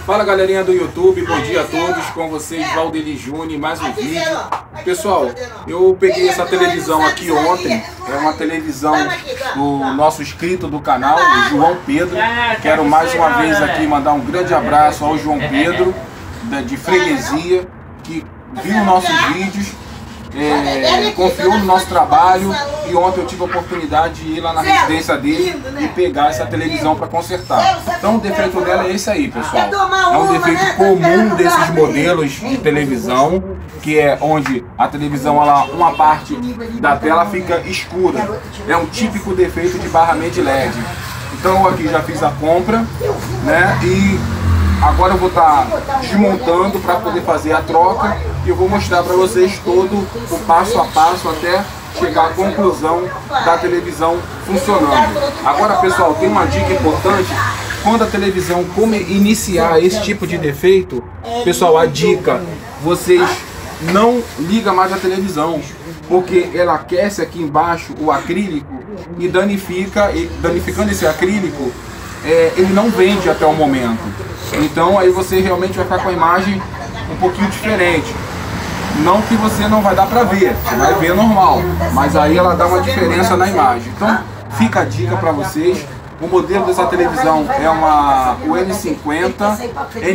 Fala galerinha do YouTube, bom dia a todos, com vocês Valdeli Júnior, mais um vídeo. Pessoal, eu peguei essa televisão aqui ontem, é uma televisão do nosso inscrito do canal, o João Pedro. Quero mais uma vez aqui mandar um grande abraço ao João Pedro, de Freguesia, que viu nossos vídeos, confiou no nosso trabalho, e ontem eu tive a oportunidade de ir lá na residência dele e pegar essa televisão para consertar. Então o defeito dela é esse aí, pessoal. É um defeito comum desses modelos de televisão, que é onde a televisão, uma parte da tela fica escura. É um típico defeito de barramento de LED. Então eu aqui já fiz a compra, né? E agora eu vou estar desmontando para poder fazer a troca, e eu vou mostrar para vocês todo o passo a passo até chegar à conclusão da televisão funcionando. Agora, pessoal, tem uma dica importante: quando a televisão iniciar esse tipo de defeito, pessoal, a dica: vocês não ligam mais a televisão, porque ela aquece aqui embaixo o acrílico e danifica, e danificando esse acrílico, ele não vende até o momento. Então aí você realmente vai ficar com a imagem um pouquinho diferente. Não que você não vai dar pra ver, você vai ver normal, mas aí ela dá uma diferença na imagem. Então fica a dica para vocês. O modelo dessa televisão é o N50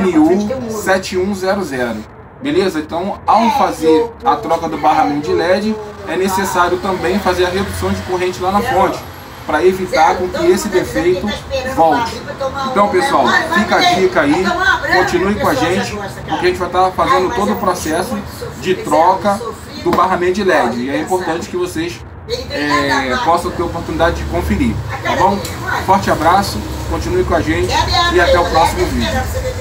NU7100. Beleza? Então, ao fazer a troca do barramento de LED, é necessário também fazer a redução de corrente lá na fonte, para evitar com que esse defeito volte. Então, pessoal, fica a dica aí, continue com a gente, porque a gente vai estar fazendo todo o processo de troca do barramento de LED, e é importante que vocês possam ter a oportunidade de conferir, tá bom? Forte abraço, continue com a gente e até o próximo vídeo.